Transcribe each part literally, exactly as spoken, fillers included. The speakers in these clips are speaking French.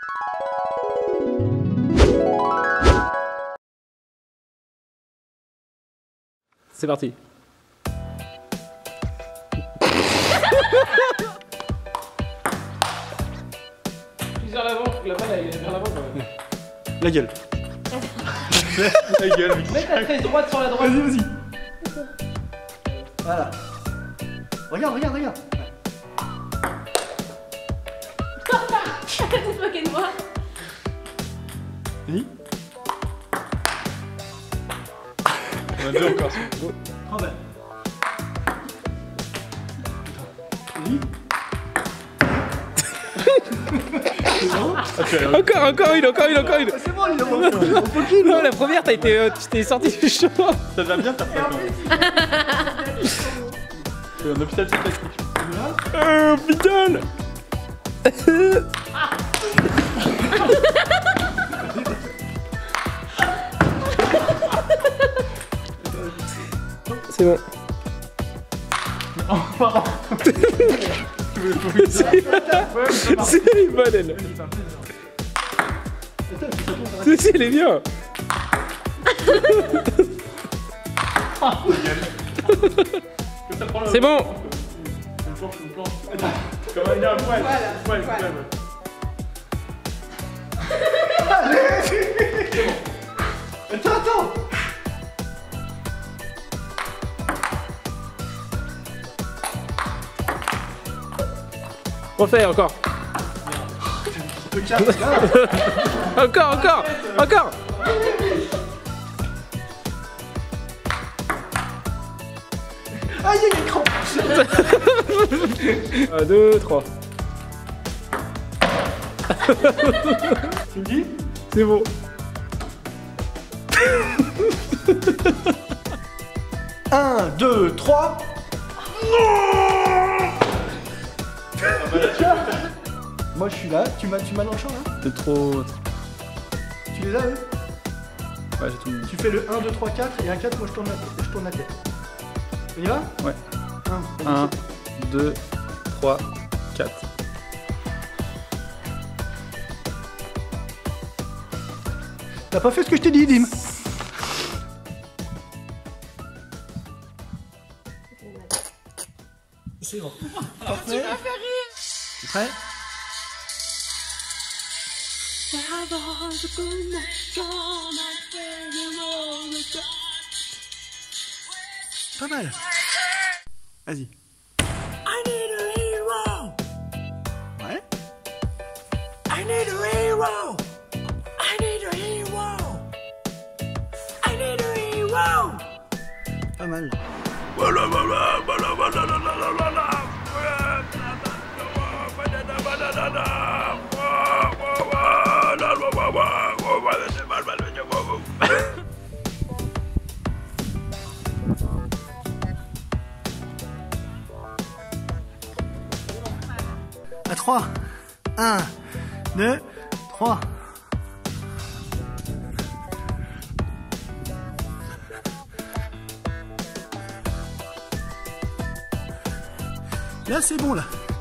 C'est parti. Plus vers l'avant, la balle elle est vers l'avant quand même. La gueule. La gueule. Mets ta tresse droite sur la droite. Vas-y, vas-y. Voilà. Regarde, regarde, regarde. Arrête de te moquer de moi. Oui. On a deux encore. Ah ben. Oui. Encore, encore une, encore une, encore une. C'est bon, il est bon. Il Non, la première, t'as été, euh, tu t'es sorti du champ. Ça va bien faire ça quand même. C'est un hôpital psychiatrique. Euh, putain. C'est bon. Oh, pardon. C'est une bonne elle. Si, si, elle est bien. C'est bon. Une planche, une planche. Comme un gars, poil. Poil, poil. Attends, attends. Refais encore. Encore, encore, encore. Aïe, il est crampe. Un, deux, trois. Tu me dis? C'est bon. Un, deux, trois. Moi je suis là, tu m'as tu m'as dans le champ là? C'est trop. Tu les as eux? Ouais, j'ai tout mis. Tu fais le un, deux, trois, quatre et un quatre, moi je tourne la tête. Je tourne la tête. On y va? Ouais. un, un, deux, trois, quatre. T'as pas fait ce que je t'ai dit, Dim? C'est bon. Parfait. Tu m'as fait rire. Tu es prêt? Pas mal. Vas-y. I need a hero. Ouais. I need a hero. I need a hero. I need a hero. Pas mal. À trois. un, deux, trois. Là, c'est bon, là.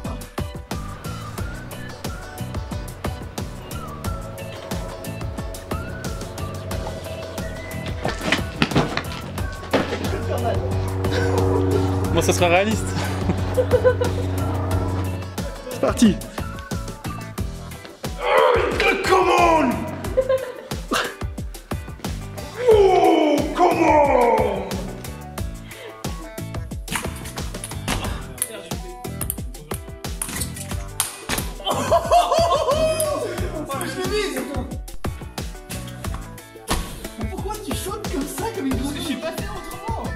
Moi, ça sera réaliste. C'est parti. Come on. Oh, come on. Pourquoi tu sautes comme ça, comme une grosse? Je suis pas fait autrement.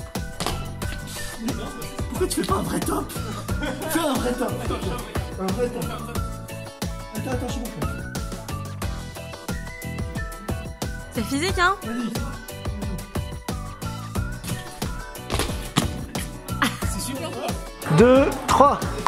Pourquoi tu fais pas un vrai top? Fais un vrai top. Un vrai top. Attends, attends, je suis bon. C'est physique, hein? Vas-y. C'est super toi. deux, trois.